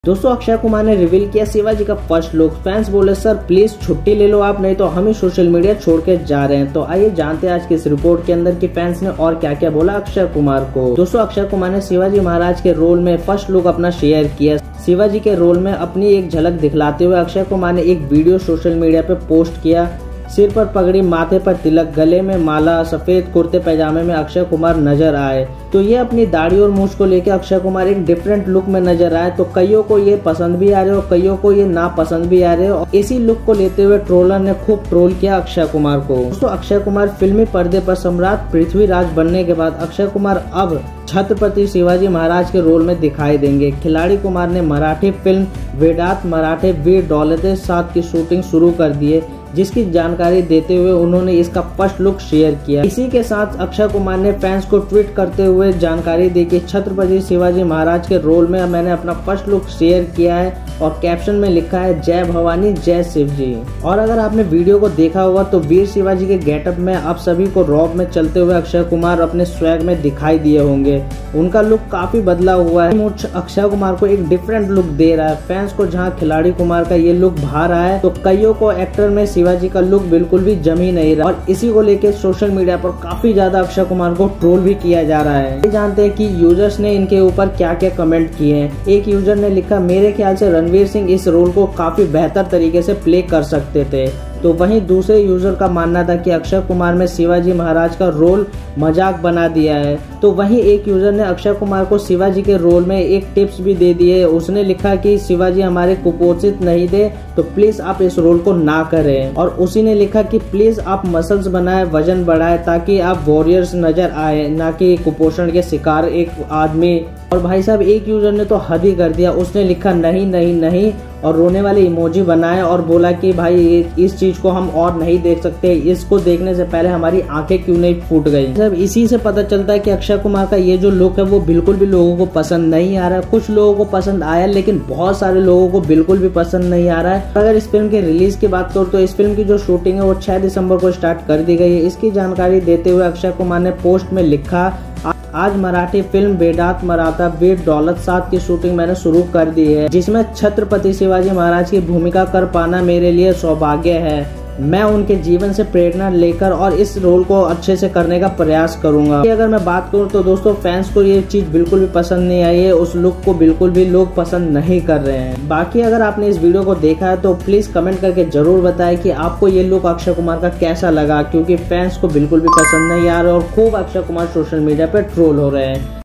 दोस्तों अक्षय कुमार ने रिवील किया शिवाजी का फर्स्ट लुक। फैंस बोले सर प्लीज छुट्टी ले लो आप, नहीं तो हम ही सोशल मीडिया छोड़ के जा रहे हैं। तो आइए जानते हैं आज की इस रिपोर्ट के अंदर कि फैंस ने और क्या क्या बोला अक्षय कुमार को। दोस्तों अक्षय कुमार ने शिवाजी महाराज के रोल में फर्स्ट लुक अपना शेयर किया। शिवाजी के रोल में अपनी एक झलक दिखलाते हुए अक्षय कुमार ने एक वीडियो सोशल मीडिया पे पोस्ट किया। सिर पर पगड़ी, माथे पर तिलक, गले में माला, सफेद कुर्ते पैजामे में अक्षय कुमार नजर आए। तो ये अपनी दाढ़ी और मूंछ को लेकर अक्षय कुमार एक डिफरेंट लुक में नजर आए। तो कईयों को ये पसंद भी आ रहे हो, कईयों को ये ना पसंद भी आ रहे हो। इसी लुक को लेते हुए ट्रोलर ने खूब ट्रोल किया अक्षय कुमार को। दोस्तों अक्षय कुमार फिल्मी पर्दे पर सम्राट पृथ्वीराज बनने के बाद अक्षय कुमार अब छत्रपति शिवाजी महाराज के रोल में दिखाई देंगे। खिलाड़ी कुमार ने मराठी फिल्म वेडात मराठे वीर दौलते साथ की शूटिंग शुरू कर दी है, जिसकी जानकारी देते हुए उन्होंने इसका फर्स्ट लुक शेयर किया। इसी के साथ अक्षय कुमार ने फैंस को ट्वीट करते हुए जानकारी दी कि छत्रपति शिवाजी महाराज के रोल में मैंने अपना फर्स्ट लुक शेयर किया है और कैप्शन में लिखा है जय भवानी जय शिव जी। और अगर आपने वीडियो को देखा होगा तो वीर शिवाजी के गेटअप में आप सभी को रॉब में चलते हुए अक्षय कुमार अपने स्वैग में दिखाई दिए होंगे। उनका लुक काफी बदला हुआ है। अक्षय कुमार को एक डिफरेंट लुक दे रहा है। फैंस को जहाँ खिलाड़ी कुमार का ये लुक भा रहा है तो कईयों को एक्टर में शिवाजी का लुक बिल्कुल भी जम ही नहीं रहा। और इसी को लेकर सोशल मीडिया पर काफी ज्यादा अक्षय कुमार को ट्रोल भी किया जा रहा है। ये जानते हैं कि यूजर्स ने इनके ऊपर क्या क्या कमेंट किए हैं। एक यूजर ने लिखा, मेरे ख्याल से रणवीर सिंह इस रोल को काफी बेहतर तरीके से प्ले कर सकते थे। तो वहीं दूसरे यूजर का मानना था कि अक्षय कुमार में शिवाजी महाराज का रोल मजाक बना दिया है। तो वहीं एक यूजर ने अक्षय कुमार को शिवाजी के रोल में एक टिप्स भी दे दी है। उसने लिखा कि शिवाजी हमारे कुपोषित नहीं थे, तो प्लीज आप इस रोल को ना करें। और उसी ने लिखा कि प्लीज आप मसल्स बनाए, वजन बढ़ाए, ताकि आप वॉरियर्स नजर आए, ना कि कुपोषण के शिकार एक आदमी। और भाई साहब एक यूजर ने तो हद ही कर दिया। उसने लिखा नहीं नहीं नहीं और रोने वाले इमोजी बनाए और बोला कि भाई इस चीज को हम और नहीं देख सकते, इसको देखने से पहले हमारी आंखें क्यों नहीं फूट गई। सब इसी से पता चलता है कि अक्षय कुमार का ये जो लुक है वो बिल्कुल भी लोगों को पसंद नहीं आ रहा है। कुछ लोगों को पसंद आया लेकिन बहुत सारे लोगों को बिल्कुल भी पसंद नहीं आ रहा है। अगर इस फिल्म के रिलीज की बात करूँ तो इस फिल्म की जो शूटिंग है वो 6 दिसंबर को स्टार्ट कर दी गई है। इसकी जानकारी देते हुए अक्षय कुमार ने पोस्ट में लिखा, आज मराठी फिल्म वेडात मराठा वीर दौलत साथ की शूटिंग मैंने शुरू कर दी है, जिसमें छत्रपति शिवाजी महाराज की भूमिका कर पाना मेरे लिए सौभाग्य है। मैं उनके जीवन से प्रेरणा लेकर और इस रोल को अच्छे से करने का प्रयास करूंगा। अगर मैं बात करूं तो दोस्तों फैंस को ये चीज बिल्कुल भी पसंद नहीं आई है। उस लुक को बिल्कुल भी लोग पसंद नहीं कर रहे हैं। बाकी अगर आपने इस वीडियो को देखा है तो प्लीज कमेंट करके जरूर बताएं कि आपको ये लुक अक्षय कुमार का कैसा लगा, क्योंकि फैंस को बिल्कुल भी पसंद नहीं आ रहा और खूब अक्षय कुमार सोशल मीडिया पे ट्रोल हो रहे हैं।